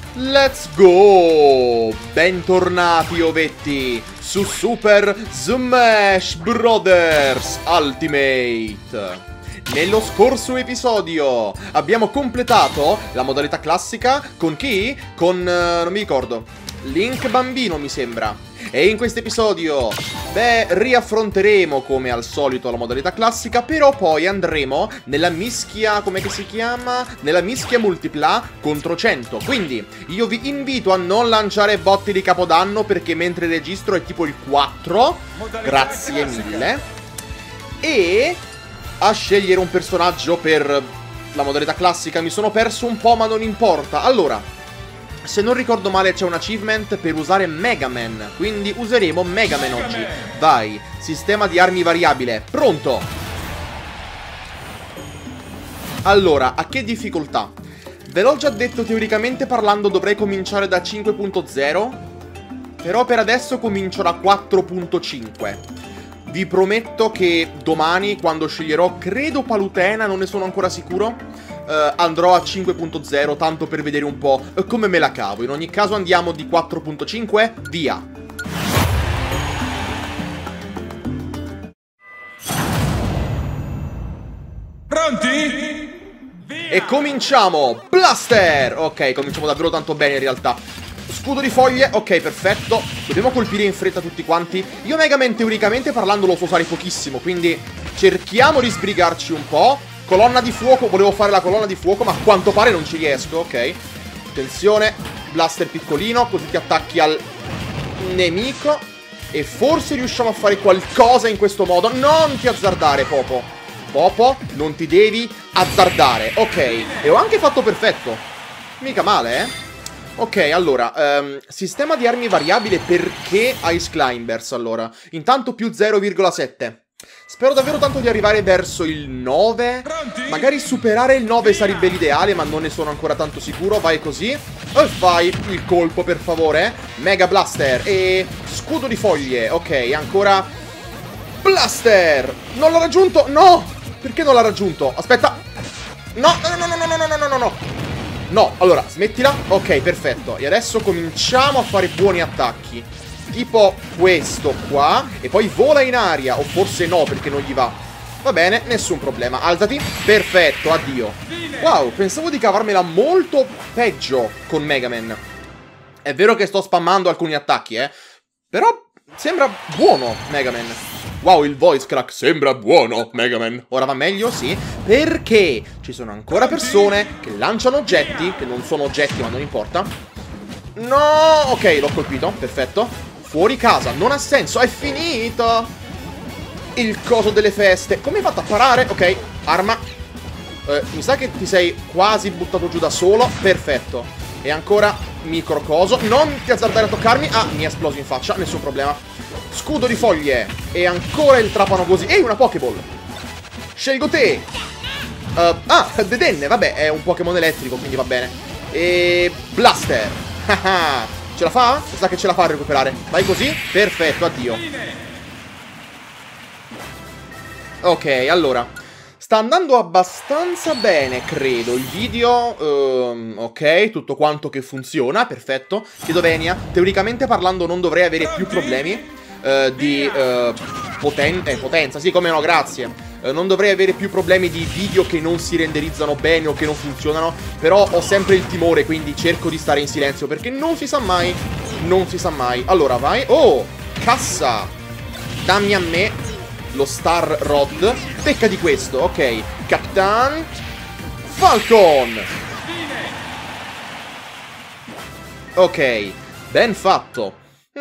Let's go! Bentornati ovetti su Super Smash Bros. Ultimate. Nello scorso episodio abbiamo completato la modalità classica con chi? Con, non mi ricordo, Link bambino mi sembra. E in questo episodio, riaffronteremo come al solito la modalità classica, però poi andremo nella mischia, com'è che si chiama? Nella mischia multipla contro 100. Quindi io vi invito a non lanciare botti di Capodanno perché mentre registro è tipo il 4. Grazie mille. E a scegliere un personaggio per la modalità classica. Mi sono perso un po', ma non importa. Allora, se non ricordo male c'è un achievement per usare Mega Man, quindi useremo Mega Man oggi. Vai, sistema di armi variabile, pronto! Allora, a che difficoltà? Ve l'ho già detto, teoricamente parlando dovrei cominciare da 5.0, però per adesso comincio da 4.5. Vi prometto che domani, quando sceglierò, credo Palutena, non ne sono ancora sicuro, andrò a 5.0, tanto per vedere un po' come me la cavo. In ogni caso andiamo di 4.5, via! Pronti? Via! E cominciamo! Blaster! Ok, cominciamo davvero tanto bene in realtà. Scudo di foglie, ok, perfetto. Dobbiamo colpire in fretta tutti quanti. Io Mega Man teoricamente parlando lo so usare pochissimo, quindi cerchiamo di sbrigarci un po'. Colonna di fuoco, volevo fare la colonna di fuoco, ma a quanto pare non ci riesco, ok. Attenzione, blaster piccolino, così ti attacchi al nemico. E forse riusciamo a fare qualcosa in questo modo. Non ti azzardare, Popo. Popo, non ti devi azzardare, ok. E ho anche fatto perfetto. Mica male, eh. Ok, allora, sistema di armi variabile perché Ice Climbers, allora. Intanto più 0,7. Spero davvero tanto di arrivare verso il 9. Magari superare il 9 sarebbe l'ideale, ma non ne sono ancora tanto sicuro. Vai così. E fai il colpo, per favore. Mega Blaster e scudo di foglie. Ok, ancora Blaster. Non l'ho raggiunto. No! Perché non l'ha raggiunto? Aspetta. No, no, no, no, no, no, no, no, no, no. No, allora, smettila. Ok, perfetto. E adesso cominciamo a fare buoni attacchi. Tipo questo qua. E poi vola in aria. O forse no, perché non gli va. Va bene, nessun problema. Alzati. Perfetto, addio. Wow, pensavo di cavarmela molto peggio con Mega Man. È vero che sto spammando alcuni attacchi, però sembra buono Mega Man. Wow, il voice crack sembra buono, Mega Man. Ora va meglio, sì, perché ci sono ancora persone che lanciano oggetti, che non sono oggetti ma non importa. No, ok, l'ho colpito, perfetto. Fuori casa, non ha senso, è finito. Il coso delle feste. Come hai fatto a parare? Ok, arma. Mi sa che ti sei quasi buttato giù da solo, perfetto. E ancora micro coso. Non ti azzardare a toccarmi. Ah, mi è esploso in faccia, nessun problema. Scudo di foglie. E ancora il trapano così. Ehi, una Pokéball. Scelgo te. Dedenne, vabbè, è un Pokémon elettrico, quindi va bene. E Blaster. Ce la fa? Mi sa che ce la fa a recuperare. Vai così. Perfetto, addio. Ok, allora. Sta andando abbastanza bene, credo. Il video, ok, tutto quanto che funziona, perfetto. Chiedo venia. Teoricamente parlando non dovrei avere più problemi di potenza. Sì, come no, grazie. Non dovrei avere più problemi di video che non si renderizzano bene o che non funzionano. Però ho sempre il timore, quindi cerco di stare in silenzio perché non si sa mai. Non si sa mai. Allora, vai. Oh, cassa. Dammi a me lo Star Rod. Pecca di questo, ok. Capitan Falcon. Ok, ben fatto.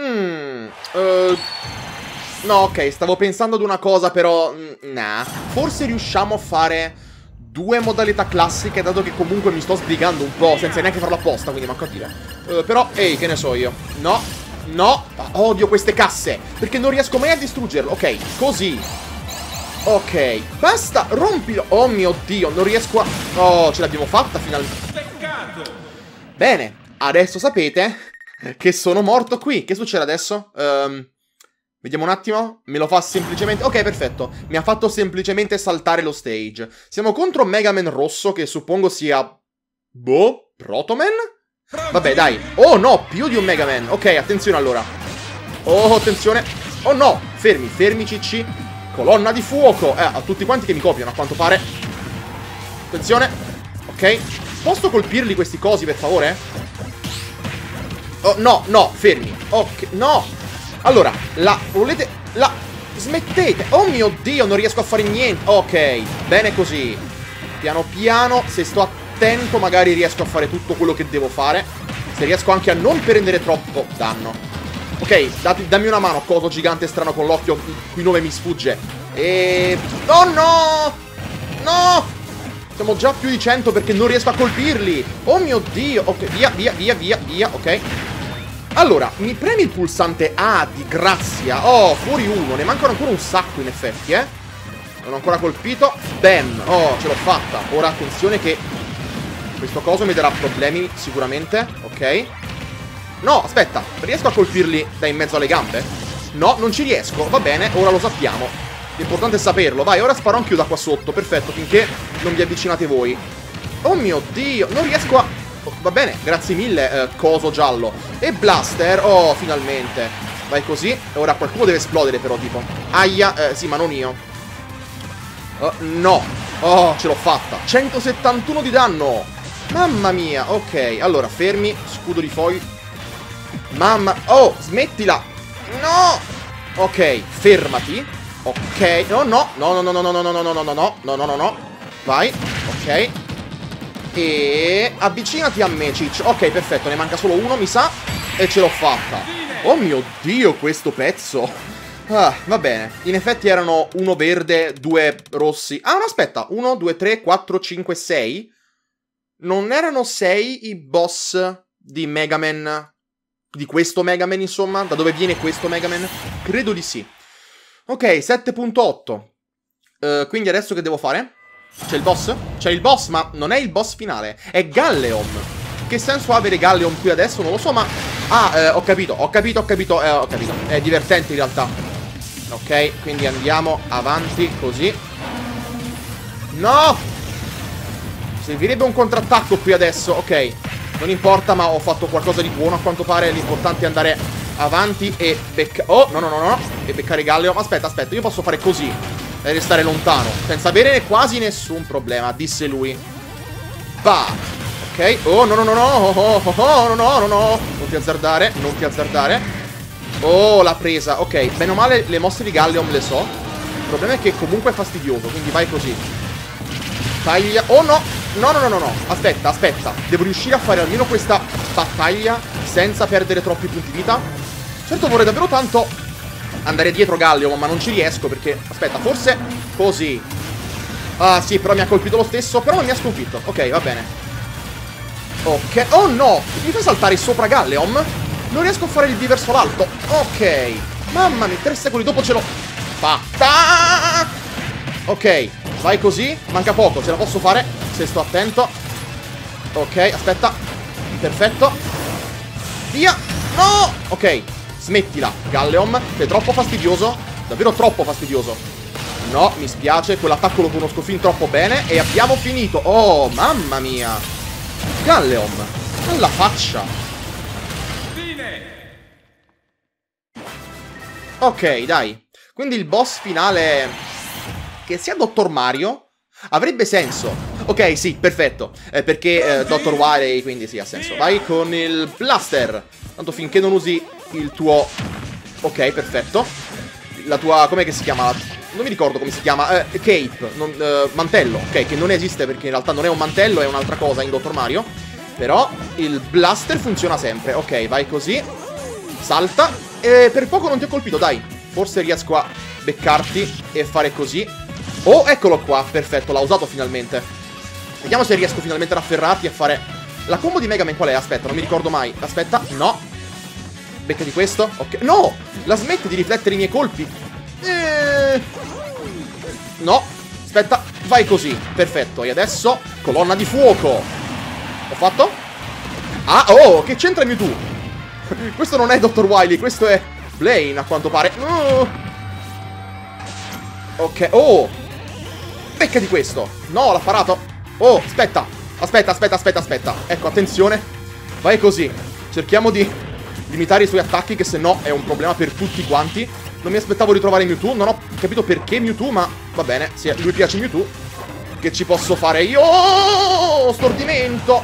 No, ok, stavo pensando ad una cosa, però nah. Forse riusciamo a fare due modalità classiche, dato che comunque mi sto sbrigando un po', senza neanche farlo apposta, quindi manco a dire. Però, ehi, che ne so io. No, no, odio queste casse, perché non riesco mai a distruggerlo. Ok, così. Ok, basta, rompilo. Oh mio Dio, non riesco a... Oh, ce l'abbiamo fatta finalmente. Peccato. Bene, adesso sapete che sono morto qui. Che succede adesso? Vediamo un attimo. Me lo fa semplicemente... Ok, perfetto. Mi ha fatto semplicemente saltare lo stage. Siamo contro Mega Man rosso, che suppongo sia... Boh, Protoman? Vabbè, dai. Oh, no, più di un Mega Man. Ok, attenzione allora. Oh, attenzione. Oh, no. Fermi, fermi, CC. Colonna di fuoco. A tutti quanti che mi copiano, a quanto pare. Attenzione. Ok. Posso colpirli questi cosi, per favore? Oh, no, no, fermi. Ok, no. Allora, volete... Smettete. Oh mio Dio, non riesco a fare niente. Ok, bene così. Piano piano, se sto attento magari riesco a fare tutto quello che devo fare. Se riesco anche a non prendere troppo danno. Ok, dammi una mano, coso gigante strano con l'occhio cui nome mi sfugge. Oh no! No! Siamo già più di 100 perché non riesco a colpirli. Oh mio Dio. Ok, via, via, via, via, via, ok. Allora, mi premi il pulsante A di grazia. Oh, fuori uno. Ne mancano ancora un sacco in effetti, Non ho ancora colpito. Bam. Oh, ce l'ho fatta. Ora attenzione che questo coso mi darà problemi sicuramente. Ok. No, aspetta. Riesco a colpirli da in mezzo alle gambe? No, non ci riesco. Va bene, ora lo sappiamo. L'importante è saperlo. Vai, ora sparo anch'io da qua sotto. Perfetto, finché non vi avvicinate voi. Oh mio Dio, non riesco a... Va bene, grazie mille, coso giallo. E Blaster, oh, finalmente. Vai così. Ora qualcuno deve esplodere però, tipo. Aia, sì, ma non io. No. Oh, ce l'ho fatta. 171 di danno. Mamma mia, ok. Allora, fermi, scudo di foil. Mamma... Oh, smettila. No. Ok, fermati. Ok. No, no. No, no, no, no, no, no, no, no, no, no, no, no, no, no, no. Vai. Ok. E avvicinati a me, Ciccio. Ok, perfetto, ne manca solo uno, mi sa. E ce l'ho fatta. Oh mio Dio, questo pezzo. Va bene. In effetti erano uno verde, due rossi. Ah, no, aspetta. 1, 2, 3, 4, 5, 6. Non erano 6 i boss di Mega Man? Di questo Mega Man, insomma? Da dove viene questo Mega Man? Credo di sì. Ok, 7.8. Quindi adesso che devo fare? C'è il boss? C'è il boss, ma non è il boss finale. È Galleom. Che senso ha avere Galleom qui adesso? Non lo so, ma... Ah, ho capito. È divertente in realtà. Ok, quindi andiamo avanti così. No! Servirebbe un contrattacco qui adesso. Ok, non importa, ma ho fatto qualcosa di buono a quanto pare. L'importante è andare avanti e beccare... Oh, no, no, no, no. E beccare Galleom. Aspetta, io posso fare così e restare lontano, senza avere quasi nessun problema, disse lui. Va. Ok. Oh, no, no, no, no. Oh, oh, oh, no, no, no, no. Non ti azzardare, non ti azzardare. Oh, l'ha presa. Ok, bene o male le mosse di Galleom le so. Il problema è che comunque è fastidioso, quindi vai così. Taglia. Oh, no. No, no, no, no, no. Aspetta, aspetta. Devo riuscire a fare almeno questa battaglia senza perdere troppi punti vita. Certo, vorrei davvero tanto andare dietro Galleom, ma non ci riesco perché... Aspetta, forse così. Ah, sì, però mi ha colpito lo stesso. Però non mi ha sconfitto. Ok, va bene. Ok. Oh, no! Mi fai saltare sopra Galleom? Non riesco a fare il B verso l'alto. Ok. Mamma mia, 3 secondi dopo ce l'ho fatta. Ok, vai così. Manca poco, ce la posso fare se sto attento. Ok, aspetta. Perfetto. Via. No! Ok, smettila, Galleom. Sei troppo fastidioso. Davvero troppo fastidioso. No, mi spiace, quell'attacco lo conosco fin troppo bene. E abbiamo finito. Oh, mamma mia. Galleom, alla faccia. Ok, dai. Quindi il boss finale, che sia Dottor Mario, avrebbe senso. Ok, sì, perfetto. Perché Dottor Wily, quindi sì, ha senso. Vai con il Blaster. Tanto finché non usi il tuo... Ok, perfetto. La tua... com'è che si chiama? Non mi ricordo come si chiama. Cape, mantello. Ok, che non esiste perché in realtà non è un mantello, è un'altra cosa in Dottor Mario. Però il Blaster funziona sempre. Ok, vai così. Salta. E per poco non ti ho colpito, dai. Forse riesco a beccarti e fare così. Oh, eccolo qua. Perfetto, l'ha usato finalmente. Vediamo se riesco finalmente ad afferrarti e fare... La combo di Mega Man qual è? Aspetta, non mi ricordo mai. Aspetta, no. Becca di questo. Ok. No! La smette di riflettere i miei colpi. No. Aspetta, vai così. Perfetto. E adesso, colonna di fuoco. Ho fatto? Ah, oh, che c'entra Mewtwo? Questo non è Dr. Wily, questo è Blaine, a quanto pare. Ok, oh. Becca di questo. No, l'ha parato. Oh, aspetta. Aspetta. Ecco, attenzione. Vai così. Cerchiamo di limitare i suoi attacchi, che se no è un problema per tutti quanti. Non mi aspettavo di trovare Mewtwo. Non ho capito perché Mewtwo, ma va bene. Sì, lui piace Mewtwo. Che ci posso fare io? Stordimento.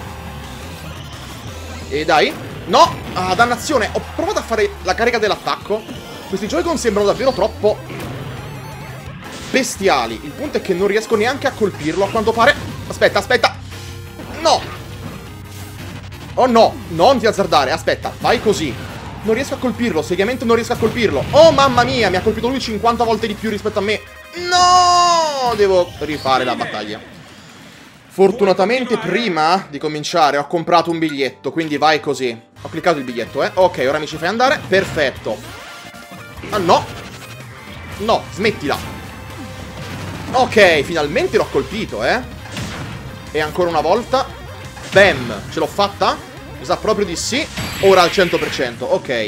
E dai. No. Ah, dannazione. Ho provato a fare la carica dell'attacco. Questi Joy-Con sembrano davvero troppo bestiali. Il punto è che non riesco neanche a colpirlo, a quanto pare. Aspetta, aspetta. No. Oh no, non ti azzardare. Aspetta, vai così. Non riesco a colpirlo, seriamente non riesco a colpirlo. Oh mamma mia, mi ha colpito lui 50 volte di più rispetto a me. No, devo rifare la battaglia. Fortunatamente prima di cominciare ho comprato un biglietto, quindi vai così. Ho cliccato il biglietto, Ok, ora mi ci fai andare. Perfetto. Ah no. No, smettila. Ok, finalmente l'ho colpito, E ancora una volta. Bam, ce l'ho fatta? Mi sa proprio di sì. Ora al 100%, ok.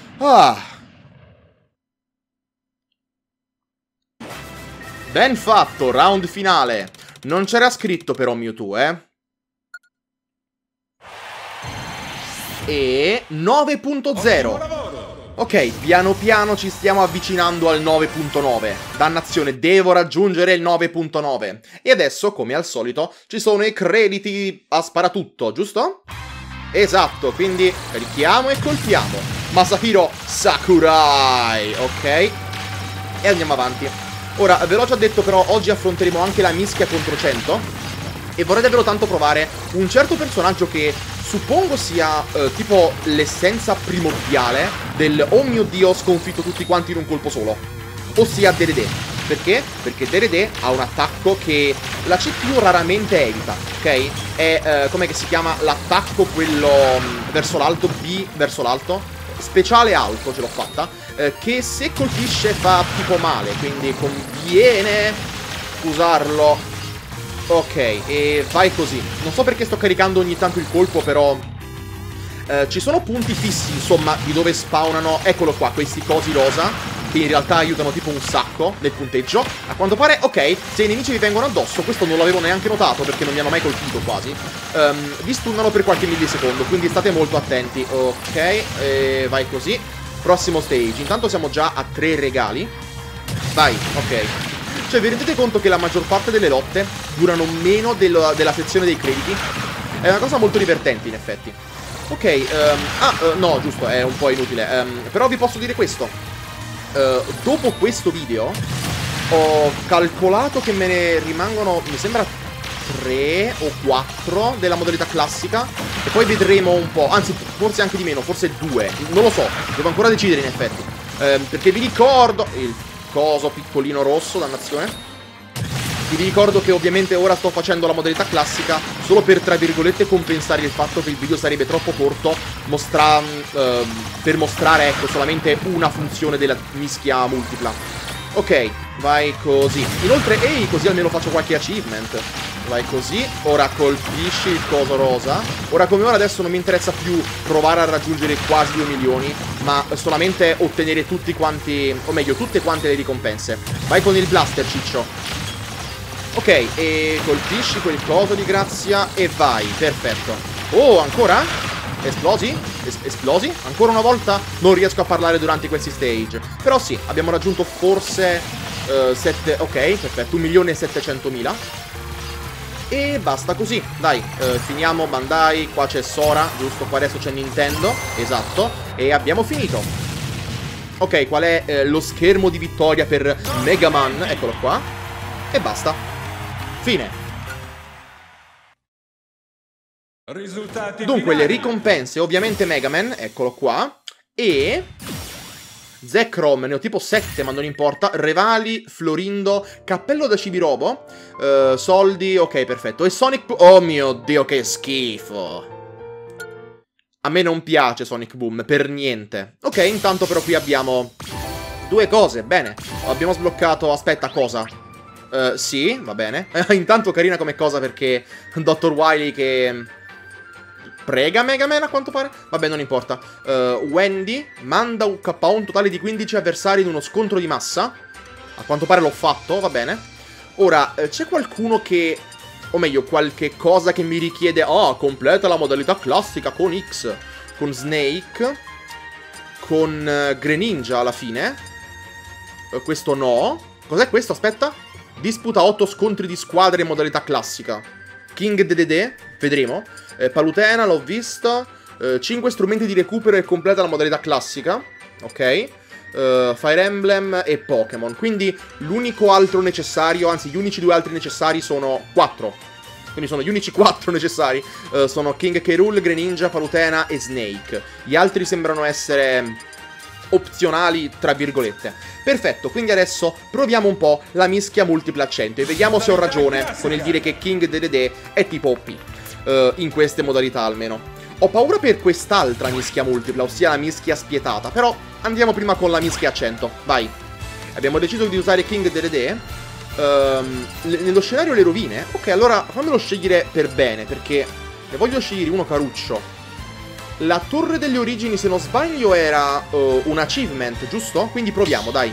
Ben fatto, round finale. Non c'era scritto però Mewtwo, E 9.0. Ok, piano piano ci stiamo avvicinando al 9.9. Dannazione, devo raggiungere il 9.9. E adesso, come al solito, ci sono i crediti a sparatutto, giusto? Esatto, quindi carichiamo e colpiamo. Masahiro Sakurai, ok? E andiamo avanti. Ora, ve l'ho già detto però, oggi affronteremo anche la mischia contro 100. E vorrei davvero tanto provare un certo personaggio che suppongo sia tipo l'essenza primordiale del oh mio dio ho sconfitto tutti quanti in un colpo solo. Ossia Dedede. Perché? Perché Dedede ha un attacco che la CPU raramente evita, ok? È, com'è che si chiama? L'attacco quello verso l'alto, B verso l'alto. Speciale alto, ce l'ho fatta. Che se colpisce fa tipo male, quindi conviene usarlo. Ok, e vai così. Non so perché sto caricando ogni tanto il colpo, però ci sono punti fissi, insomma, di dove spawnano. Eccolo qua, questi cosi rosa, che in realtà aiutano tipo un sacco nel punteggio. A quanto pare, ok, se i nemici vi vengono addosso, questo non l'avevo neanche notato perché non mi hanno mai colpito quasi, vi stunnano per qualche millisecondo, quindi state molto attenti. Ok, vai così. Prossimo stage. Intanto siamo già a 3 regali. Vai, ok. Cioè, vi rendete conto che la maggior parte delle lotte durano meno della sezione dei crediti? È una cosa molto divertente, in effetti. Ok, no, giusto, è un po' inutile. Però vi posso dire questo. Dopo questo video ho calcolato che me ne rimangono, mi sembra, 3 o 4 della modalità classica. E poi vedremo un po', anzi, forse anche di meno, forse 2. Non lo so, devo ancora decidere, in effetti. Perché vi ricordo... Il coso piccolino rosso, dannazione. Vi ricordo che ovviamente ora sto facendo la modalità classica solo per, tra virgolette, compensare il fatto che il video sarebbe troppo corto per mostrare, ecco, solamente una funzione della mischia multipla. Ok, vai così. Inoltre, ehi, così almeno faccio qualche achievement. Vai così, ora colpisci il coso rosa. Ora come ora adesso non mi interessa più provare a raggiungere quasi 2 milioni, ma solamente ottenere tutti quanti, o meglio, tutte quante le ricompense. Vai con il blaster, ciccio. Ok, e colpisci quel coso di grazia e vai, perfetto. Oh, ancora? Esplosi? Esplosi? Ancora una volta non riesco a parlare durante questi stage. Però sì, abbiamo raggiunto forse 7... Ok, perfetto, 1.700.000. E basta così, dai, finiamo Bandai, qua c'è Sora, giusto, qua adesso c'è Nintendo, esatto, e abbiamo finito. Ok, qual è lo schermo di vittoria per Mega Man? Eccolo qua. E basta. Fine. Risultati Dunque, le finali. ricompense, ovviamente Mega Man, eccolo qua. E... Zekrom, ne ho tipo 7, ma non importa. Revali, Florindo, cappello da Cibirobo, soldi, ok, perfetto. E Sonic... Oh mio Dio, che schifo. A me non piace Sonic Boom, per niente. Ok, intanto però qui abbiamo 2 cose, bene. Abbiamo sbloccato... Aspetta, cosa? Sì, va bene. Intanto carina come cosa perché Dr. Wily che... prega Mega Man a quanto pare. Vabbè, non importa. Wendy manda un KO un totale di 15 avversari in uno scontro di massa. A quanto pare l'ho fatto, va bene. Ora, c'è qualcuno che o meglio, qualche cosa che mi richiede... Oh, completa la modalità classica con X, con Snake, con Greninja alla fine. Questo no. Cos'è questo? Aspetta. Disputa 8 scontri di squadre in modalità classica. King Dedede, vedremo. Palutena, l'ho visto. 5 strumenti di recupero e completa la modalità classica. Ok. Fire Emblem e Pokémon. Quindi l'unico altro necessario, anzi gli unici 2 altri necessari sono 4. Quindi sono gli unici 4 necessari. Sono King K. Rool, Greninja, Palutena e Snake. Gli altri sembrano essere opzionali, tra virgolette. Perfetto, quindi adesso proviamo un po' la mischia multipla a 100 e vediamo se ho ragione con il dire che King Dedede è tipo OP, in queste modalità almeno. Ho paura per quest'altra mischia multipla, ossia la mischia spietata, però andiamo prima con la mischia a 100, vai. Abbiamo deciso di usare King Dedede. Nello scenario le rovine? Ok, allora fammelo scegliere per bene, perché ne voglio scegliere uno caruccio. La torre delle origini, se non sbaglio, era un achievement, giusto? Quindi proviamo, dai.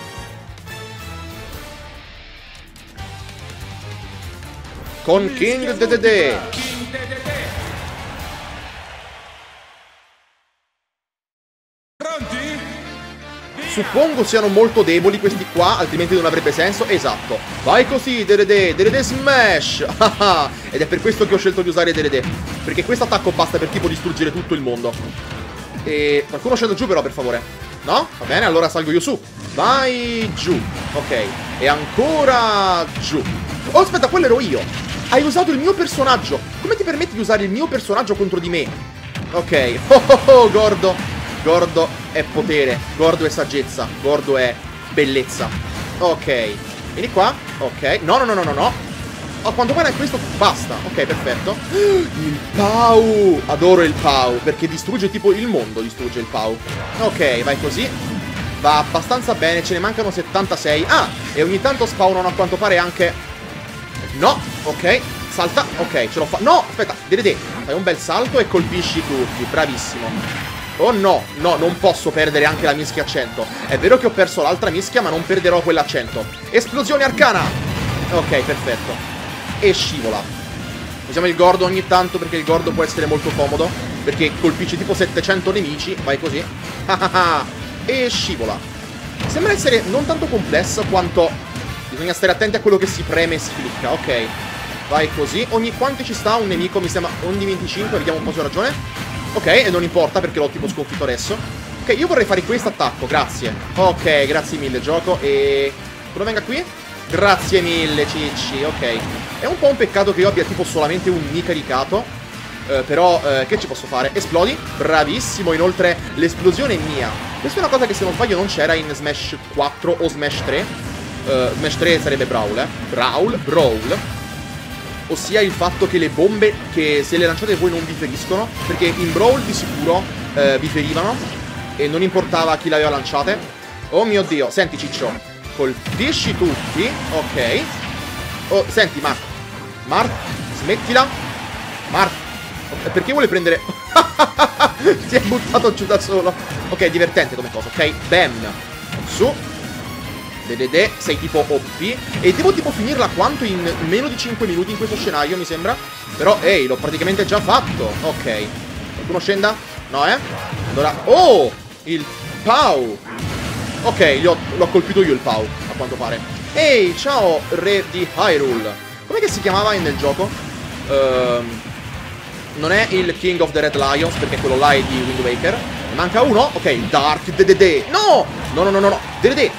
Con King Dedede. Suppongo siano molto deboli questi qua, altrimenti non avrebbe senso. Esatto. Vai così, Dedede. Dedede Smash. Ed è per questo che ho scelto di usare Dedede, perché questo attacco basta per tipo distruggere tutto il mondo. E qualcuno scenda giù però, per favore. No? Va bene, allora salgo io su. Vai giù. Ok. E ancora giù. Oh, aspetta, quello ero io. Hai usato il mio personaggio. Come ti permetti di usare il mio personaggio contro di me? Ok. Oh, Gordo. Gordo è potere, Gordo è saggezza, Gordo è bellezza. Ok, vieni qua. Ok, no. A quanto pare questo basta. Ok, perfetto. Il Pau. Adoro il Pau, perché distrugge tipo il mondo, distrugge il Pau. Ok, vai così. Va abbastanza bene, ce ne mancano 76. Ah, e ogni tanto spawnano a quanto pare anche... No, ok, salta. Ok, ce l'ho fatta. No, aspetta, Dedede, fai un bel salto e colpisci tutti, bravissimo. Oh no, non posso perdere anche la mischia a 100. È vero che ho perso l'altra mischia, ma non perderò quella a 100. Esplosione arcana. Ok, perfetto. E scivola. Usiamo il Gordo ogni tanto, perché il Gordo può essere molto comodo, perché colpisce tipo 700 nemici. Vai così. E scivola. Sembra essere non tanto complessa quanto bisogna stare attenti a quello che si preme e si clicca. Ok, vai così. Ogni quanto ci sta un nemico, mi sembra ogni 25. Vediamo un po' se ho ragione. Ok, e non importa perché l'ho tipo sconfitto adesso. Ok, io vorrei fare questo attacco, grazie. Ok, grazie mille, gioco. E... quello venga qui? Grazie mille, Cicci, ok. È un po' un peccato che io abbia tipo solamente un Mi caricato. Però, che ci posso fare? Esplodi, bravissimo. Inoltre, l'esplosione è mia. Questa è una cosa che se non sbaglio non c'era in Smash 4 o Smash 3. Smash 3 sarebbe Brawl, Brawl. Ossia il fatto che le bombe, che se le lanciate voi non vi feriscono, perché in Brawl di sicuro vi ferivano e non importava chi le aveva lanciate. Oh mio Dio, senti Ciccio, colpisci tutti. Ok. Oh, senti Mark, smettila. Mark, perché vuole prendere... si è buttato giù da solo. Ok, divertente come cosa, ok. Bam, su. Dedede, sei tipo OP. E devo tipo finirla quanto? In meno di 5 minuti in questo scenario, mi sembra. Però, ehi, l'ho praticamente già fatto. Ok. Qualcuno scenda? No, Allora, oh! Il Pau. Ok, l'ho colpito io il Pau, a quanto pare. Ehi, ciao, re di Hyrule. Com'è che si chiamava nel gioco? Non è il King of the Red Lions, perché quello là è di Wind Waker. Ne manca uno? Ok, Dark Dedede. No! No. Dedede.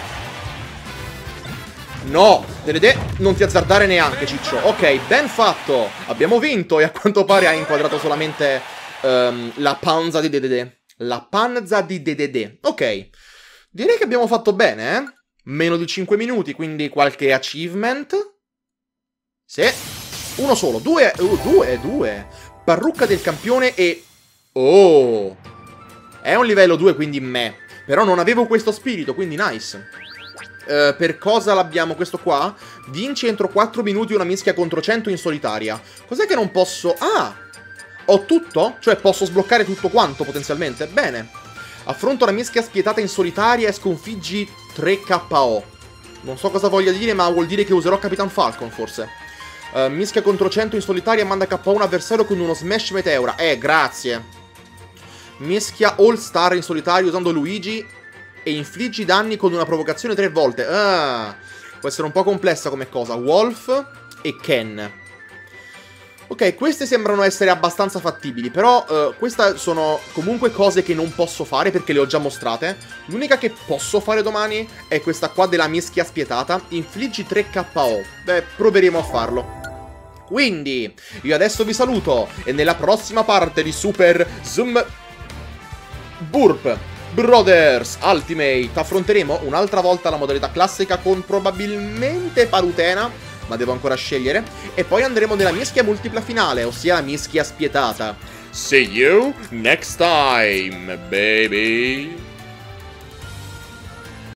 No, Dedede, non ti azzardare neanche, Ciccio. Ok, ben fatto. Abbiamo vinto e a quanto pare ha inquadrato solamente la panza di Dedede. La panza di Dedede. Ok, direi che abbiamo fatto bene, eh? Meno di 5 minuti, quindi qualche achievement. Sì. Uno solo, due. Parrucca del campione e... oh! È un livello 2, quindi me. Però non avevo questo spirito, quindi nice. Per cosa l'abbiamo questo qua? Vinci entro 4 minuti una mischia contro 100 in solitaria. Cos'è che non posso... ah! Ho tutto? Cioè posso sbloccare tutto quanto potenzialmente? Bene. Affronta una mischia spietata in solitaria e sconfiggi 3 KO. Non so cosa voglia dire, ma vuol dire che userò Capitan Falcon forse. Mischia contro 100 in solitaria e manda KO un avversario con uno smash meteora. Grazie. Mischia All Star in solitario usando Luigi e infliggi danni con una provocazione 3 volte. Può essere un po' complessa come cosa. Wolf e Ken. Ok, queste sembrano essere abbastanza fattibili, però queste sono comunque cose che non posso fare perché le ho già mostrate. L'unica che posso fare domani è questa qua della mischia spietata. Infliggi 3 KO. Beh, proveremo a farlo. Quindi, io adesso vi saluto e nella prossima parte di Super Zoom Burp Brothers Ultimate affronteremo un'altra volta la modalità classica con probabilmente Palutena, ma devo ancora scegliere, e poi andremo nella mischia multipla finale, ossia la mischia spietata. See you next time, baby!